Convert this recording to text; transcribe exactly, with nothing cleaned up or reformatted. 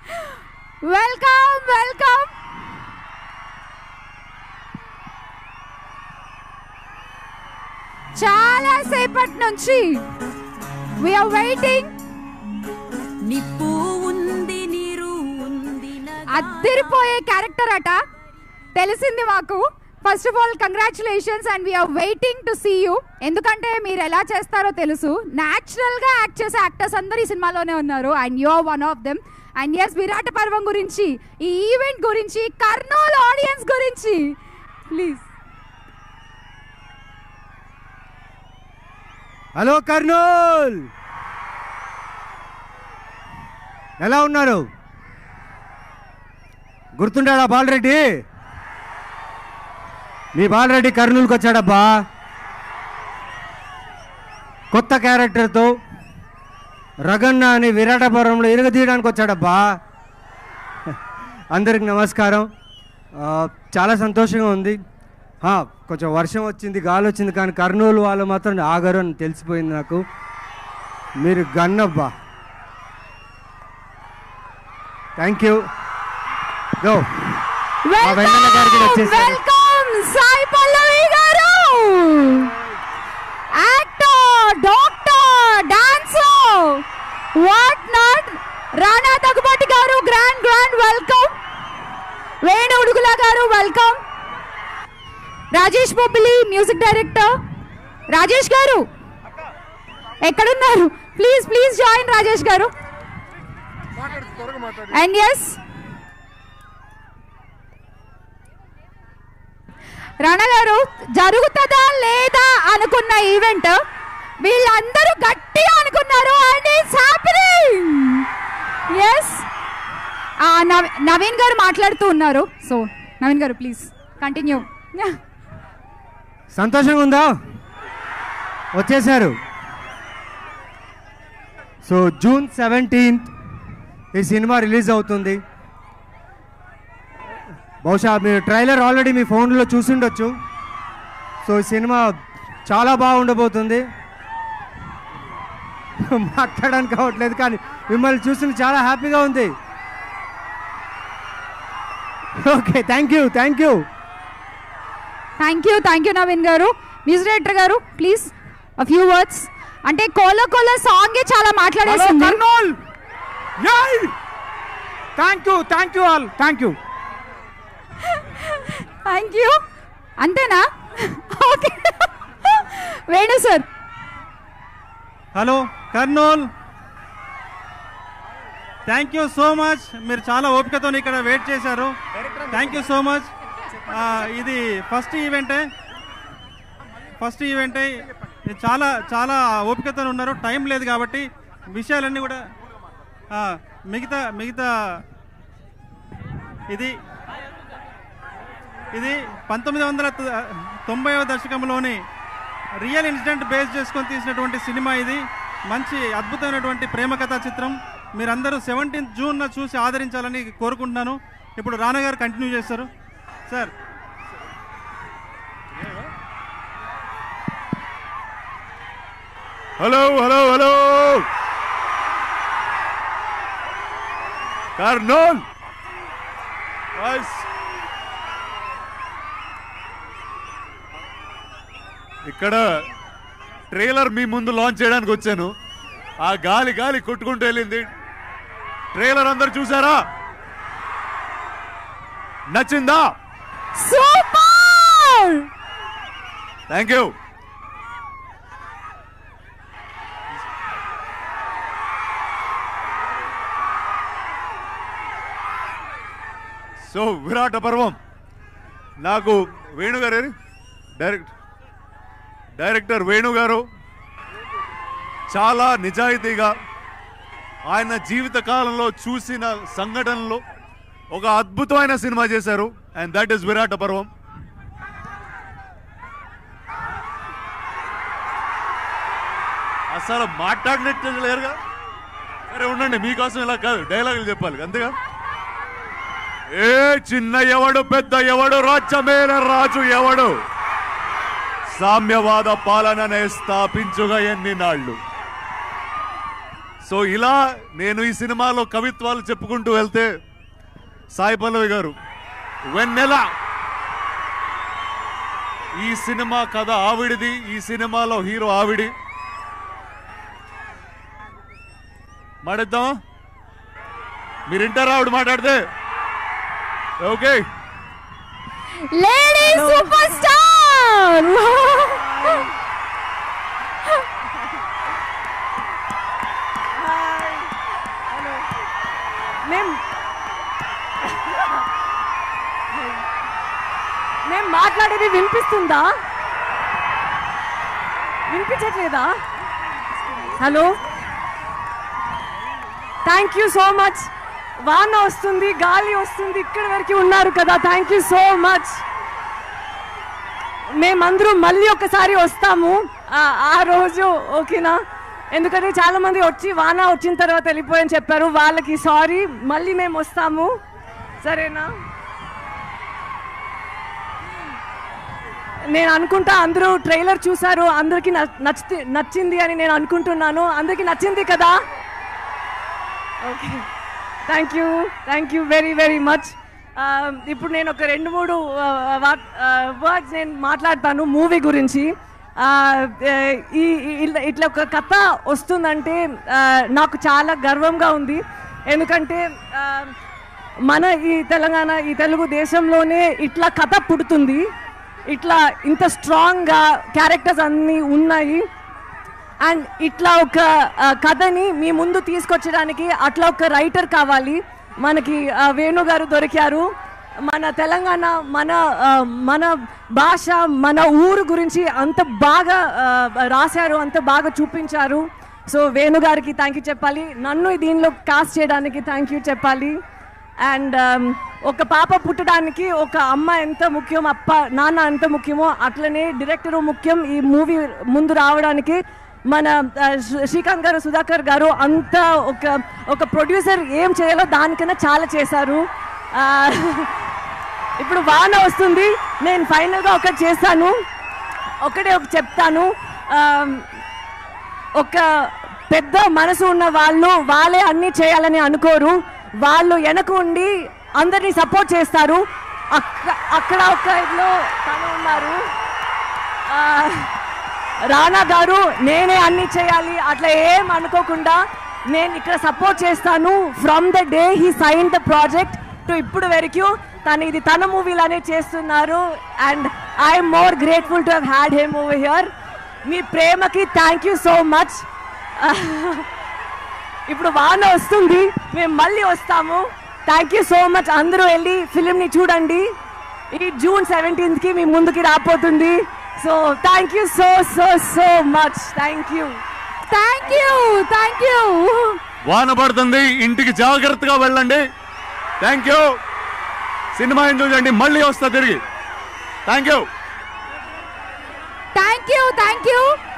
Welcome welcome. చాలా సేపటి నుంచి we are waiting. నిప్పు ఉంది నీరు ఉంది అదిరిపోయే క్యారెక్టర్ అట తెలిసింది మాకు. First of all congratulations and we're waiting to see you. ఎందుకంటే మీరు ఎలా చేస్తారో తెలుసు. న్యాచురల్గా యాక్ట్ చేసే యాక్టర్స్ అందరూ ఈ సినిమాలోనే ఉన్నారు and you are one of them. And yes, Virata Parvam గురించి, ఈ ఈవెంట్ గురించి, కర్నూలు ఆడియన్స్ గురించి ప్లీజ్. హలో కర్నూల్, ఎలా ఉన్నారు? గుర్తుంటాడా బాలరెడ్డి? మీ బాలరెడ్డి కర్నూలుకి వచ్చాడబ్బా కొత్త క్యారెక్టర్తో. రగన్న అని విరాటపురంలో ఇరగదీయడానికి వచ్చాడబ్బా. అందరికి నమస్కారం. చాలా సంతోషంగా ఉంది. కొంచెం వర్షం వచ్చింది, గాలి వచ్చింది, కానీ కర్నూలు వాళ్ళు మాత్రం ఆగరు అని తెలిసిపోయింది నాకు. మీరు గన్నబ్బా. Thank you. గో వెన్నెల గారికి వచ్చేసారు. Sai Pallavi garu, actor, doctor, dancer, what not. Rana Daggubati garu, grand grand welcome. Venu Udugula garu welcome. Rajesh Bobbili music director. Rajesh garu ఎక్కడున్నారు? ప్లీజ్ ప్లీజ్ జాయిన్ రాజేష్ గారు. అండ్ ఎస్, రాణా గారు, జరుగుతుందా లేదా అనుకున్న ఈవెంట్ వీళ్ళందరూ గట్టిగా అనుకున్నారు and it's happening. Yes, Naveen garu మాట్లాడుతూ ఉన్నారు. సో నవీన్ గారు ప్లీజ్ కంటిన్యూ. సంతోషంగా ఉందా? వచ్చేసారు. సో జూన్ సెవెంటీన్త్ ఈ సినిమా రిలీజ్ అవుతుంది. బహుశా మీరు ట్రైలర్ ఆల్రెడీ మీ ఫోన్లో చూసిండొచ్చు. సో ఈ సినిమా చాలా బాగుండబోతుంది. మాట్లాడడానికి కావట్లేదు, కానీ మిమ్మల్ని చూసి చాలా హ్యాపీగా ఉంది. Okay, thank you thank you thank you thank you Naveen garu. Music director garu please a few words. అంటే కోలో కోలో సాంగే చాలా మాట్లాడేసింది. Thank you thank you all thank you thank you. అంతేనా? Okay, Venu sir. Hello Kurnool, thank you so much. మీరు చాలా ఓపికతో ఇక్కడ wait చేశారు. Thank you so much. ఇది ఫస్ట్ ఈవెంటే ఫస్ట్ ఈవెంటే చాలా చాలా ఓపికతో ఉన్నారు. టైం లేదు కాబట్టి విషయాలన్నీ కూడా మిగతా మిగతా ఇది ఇది పంతొమ్మిది వందల తొంభైవ దశకంలోని రియల్ ఇన్సిడెంట్ బేస్ చేసుకొని తీసినటువంటి సినిమా. ఇది మంచి అద్భుతమైనటువంటి ప్రేమ కథా చిత్రం. మీరందరూ సెవెంటీన్త్ జూన్న చూసి ఆదరించాలని కోరుకుంటున్నాను. ఇప్పుడు రానా గారు కంటిన్యూ చేస్తారు. Sir, hello hello hello Kurnool, ఇక్కడ ట్రైలర్ మీ ముందు లాంచ్ చేయడానికి వచ్చాను. ఆ గాలి గాలి కొట్టుకుంటూ వెళ్ళింది. ట్రైలర్ అందరు చూసారా? నచ్చిందా? Super, thank you. So Virata Parvam నాకు వేణు గారు డైరెక్ట్ డైరెక్టర్ వేణు గారు చాలా నిజాయితీగా ఆయన జీవిత కాలంలో చూసిన సంఘటనలు ఒక అద్భుతమైన సినిమా చేశారు. అండ్ దట్ ఈస్ విరాట పర్వం. అసలు మాట్లాడినట్టు లేరుగా. సరే ఉండండి, మీకోసం ఇలా కాదు, డైలాగులు చెప్పాలి అంతేగా. ఏ చిన్న ఎవడు పెద్ద ఎవడు రాజ్యమేల రాజు ఎవడు, సామ్యవాద పాలననే స్థాపించుగా ఎన్ని నాళ్ళు. సో ఇలా నేను ఈ సినిమాలో కవిత్వాలు చెప్పుకుంటూ వెళ్తే సాయి పల్లవి గారు వెన్నెల ఈ సినిమా కథ ఆవిడిది, ఈ సినిమాలో హీరో ఆవిడి. మాట్లాడదాం, మీరింటారా ఆవిడ మాట్లాడితే? ఓకే, లేడీ సూపర్ స్టార్ మేము మేము మాట్లాడేది వినిపిస్తుందా? వినిపించట్లేదా? Hello, thank you so much. వాన వస్తుంది, గాలి వస్తుంది, ఇక్కడి వరకు ఉన్నారు కదా, థ్యాంక్ యూ సో మచ్. మేమందరూ మళ్ళీ ఒకసారి వస్తాము ఆ రోజు, ఓకేనా? ఎందుకంటే చాలా మంది వచ్చి వాన వచ్చిన తర్వాత వెళ్ళిపోయని చెప్పారు, వాళ్ళకి సారీ. మళ్ళీ మేము వస్తాము, సరేనా? నేను అనుకుంటా అందరూ ట్రైలర్ చూసారు, అందరికి నచ్చి నచ్చింది అని నేను అనుకుంటున్నాను. అందరికి నచ్చింది కదా? Okay, thank you thank you very very much. ఇప్పుడు నేను ఒక రెండు మూడు వర్డ్స్ నేను మాట్లాడతాను మూవీ గురించి. ఈ ఇట్లా ఒక కథ వస్తుందంటే నాకు చాలా గర్వంగా ఉంది. ఎందుకంటే మన ఈ తెలంగాణ, ఈ తెలుగు దేశంలోనే ఇట్లా కథ పుడుతుంది. ఇట్లా ఇంత స్ట్రాంగ్గా క్యారెక్టర్స్ అన్నీ ఉన్నాయి. అండ్ ఇట్లా ఒక కథని మీ ముందు తీసుకొచ్చడానికి అట్లా ఒక రైటర్ కావాలి. మనకి వేణు గారు దొరికారు. మన తెలంగాణ, మన మన భాష, మన ఊరు గురించి అంత బాగా రాశారు, అంత బాగా చూపించారు. సో వేణు గారికి థ్యాంక్ యూ చెప్పాలి. నన్ను దీనిలో కాస్ట్ చేయడానికి థ్యాంక్ యూ చెప్పాలి. అండ్ ఒక పాప పుట్టడానికి ఒక అమ్మ ఎంత ముఖ్యం, అప్ప నాన్న ఎంత ముఖ్యమో అట్లనే డైరెక్టరు ముఖ్యం. ఈ మూవీ ముందు రావడానికి మన శ్రీకాంత్ గారు, సుధాకర్ గారు అంతా ఒక ఒక ప్రొడ్యూసర్ ఏం చేయాలో దానికన్నా చాలా చేశారు. ఇప్పుడు వాన వస్తుంది, నేను ఫైనల్గా ఒకటి చేస్తాను, ఒకటే ఒక చెప్తాను. ఒక పెద్ద మనసు ఉన్న వాళ్ళు వాళ్ళే అన్నీ చేయాలని అనుకోరు. వాళ్ళు వెనక ఉండి అందరినీ సపోర్ట్ చేస్తారు. అక్క అక్కడ ఒక ఇదిలో తను ఉన్నారు, రానా గారు, నేనే అన్నీ చేయాలి అట్లా ఏం అనుకోకుండా నేను ఇక్కడ సపోర్ట్ చేస్తాను. From the day he sign the project to ఇప్పుడు వరకు తను ఇది తన మూవీలానే చేస్తున్నారు. And I'm more grateful to have had him over here. మీ ప్రేమకి థ్యాంక్ యూ సో మచ్. ఇప్పుడు వాన వస్తుంది, మేము మళ్ళీ వస్తాము. Thank you so much. అందరూ వెళ్ళి ఫిలింని చూడండి. ఈ జూన్ సెవెంటీన్త్కి మీ ముందుకి రాబోతుంది. So thank you so so so much. Thank you thank you thank you. వాన పడుతుంది, ఇంటికి జాగ్రత్తగా వెళ్ళండి. Thank you. సినిమా ఎంజాయ్ చేయండి, మళ్ళీ వస్తా తిరిగి. Thank you thank you thank you